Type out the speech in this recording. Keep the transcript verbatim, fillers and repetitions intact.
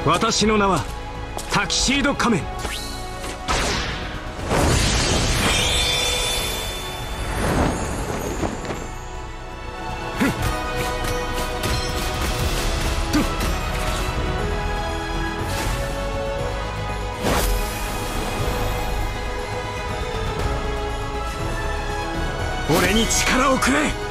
私の名はタキシード仮面。俺に力をくれ。